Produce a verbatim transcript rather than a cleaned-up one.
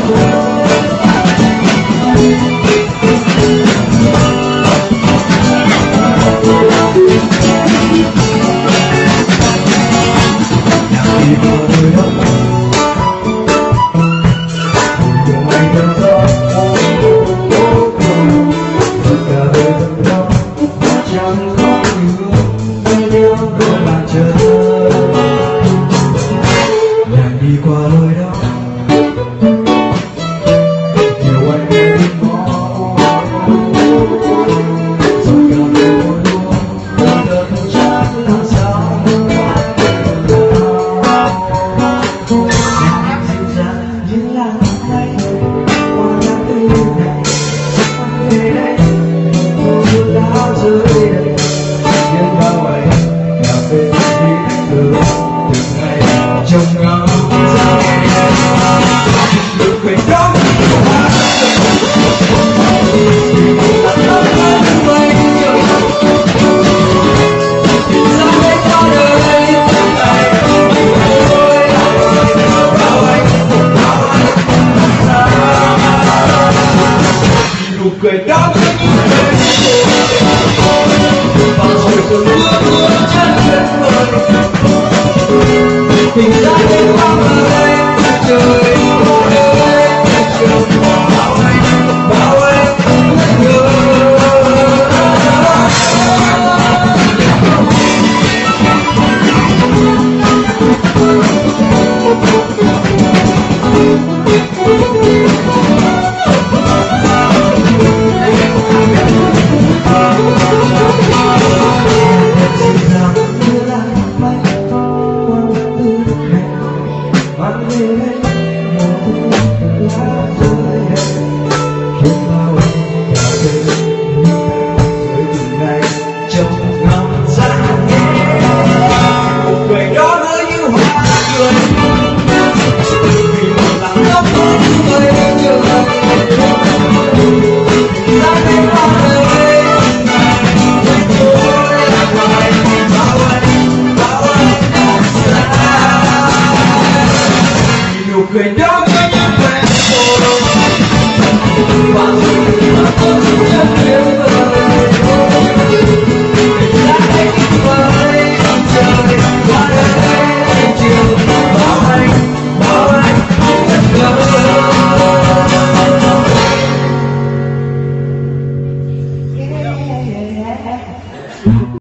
đi qua lối đó nhiều anh em đi ngó rồi cả về ngôi đua một đợt chắc là sao em dịu dàng như làn tay qua tháng tư này anh về đây mưa đã rơi đầy nhưng bao ngày cà phê đi anh từ từng ngày trông ngắm cười đó với những người và rồi từ mưa mưa chân tuyệt vời tình ra đến bao ngày trời bao đời chiều bao anh bao anh cười đó với những quen rồi và rồi từ mà tôi chân tuyệt vời tình đã thấy tuyệt vời trời qua đây chiều bao anh bao anh thật ngỡ